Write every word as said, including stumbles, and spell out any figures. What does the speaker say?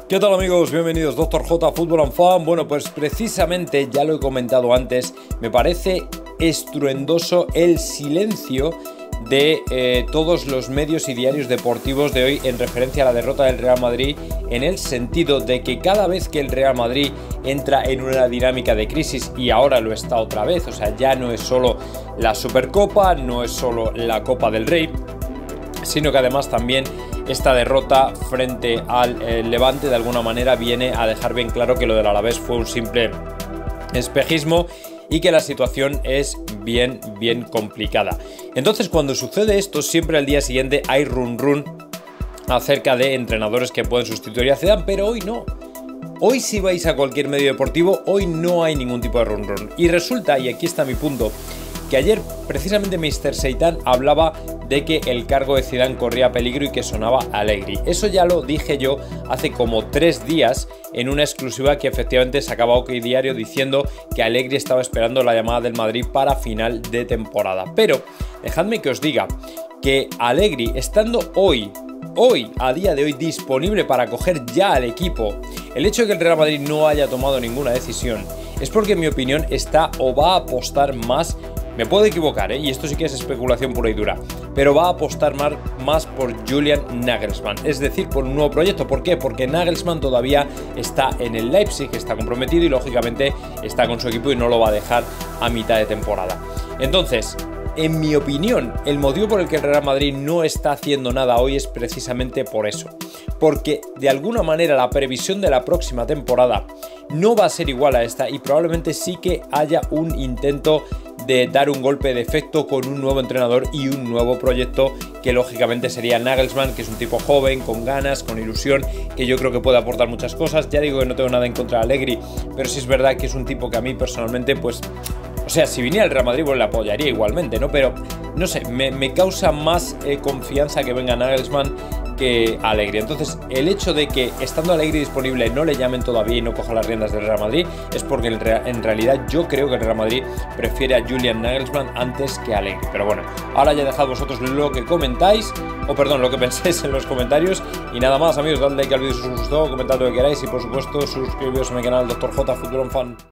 ¿Qué tal amigos? Bienvenidos, doctor J, Fútbol and Fan. Bueno, pues precisamente, ya lo he comentado antes, me parece estruendoso el silencio de eh, todos los medios y diarios deportivos de hoy en referencia a la derrota del Real Madrid, en el sentido de que cada vez que el Real Madrid entra en una dinámica de crisis, y ahora lo está otra vez, o sea, ya no es solo la Supercopa, no es solo la Copa del Rey, sino que además también esta derrota frente al eh, Levante de alguna manera viene a dejar bien claro que lo del Alavés fue un simple espejismo y que la situación es bien, bien complicada. Entonces, cuando sucede esto, siempre al día siguiente hay run run acerca de entrenadores que pueden sustituir a Zidane, pero hoy no. Hoy si vais a cualquier medio deportivo, hoy no hay ningún tipo de run run. Y resulta, y aquí está mi punto, que ayer precisamente míster Seitan hablaba de que el cargo de Zidane corría peligro y que sonaba Allegri. Eso ya lo dije yo hace como tres días en una exclusiva que efectivamente sacaba OK Diario diciendo que Allegri estaba esperando la llamada del Madrid para final de temporada. Pero dejadme que os diga que Allegri, estando hoy, hoy, a día de hoy, disponible para coger ya al equipo, el hecho de que el Real Madrid no haya tomado ninguna decisión es porque en mi opinión está o va a apostar más. Me puedo equivocar, ¿eh? Y esto sí que es especulación pura y dura, pero va a apostar más, más por Julian Nagelsmann, es decir, por un nuevo proyecto. ¿Por qué? Porque Nagelsmann todavía está en el Leipzig, está comprometido y lógicamente está con su equipo y no lo va a dejar a mitad de temporada. Entonces, en mi opinión, el motivo por el que el Real Madrid no está haciendo nada hoy es precisamente por eso. Porque de alguna manera la previsión de la próxima temporada no va a ser igual a esta y probablemente sí que haya un intento de dar un golpe de efecto con un nuevo entrenador y un nuevo proyecto que lógicamente sería Nagelsmann, que es un tipo joven, con ganas, con ilusión, que yo creo que puede aportar muchas cosas. Ya digo que no tengo nada en contra de Allegri, pero sí es verdad que es un tipo que a mí personalmente, pues, o sea, si viniera el Real Madrid, pues le apoyaría igualmente, ¿no? Pero, no sé, me, me causa más eh, confianza que venga Nagelsmann que Allegri. Entonces, el hecho de que estando Allegri disponible no le llamen todavía y no coja las riendas del Real Madrid es porque en, Real, en realidad yo creo que el Real Madrid prefiere a Julian Nagelsmann antes que a Allegri. Pero bueno, ahora ya dejad vosotros lo que comentáis, o perdón, lo que pensáis en los comentarios. Y nada más, amigos, dadle like al vídeo si os gustó, comentad lo que queráis y por supuesto suscribiros a mi canal doctor J, Fútbol and Fan.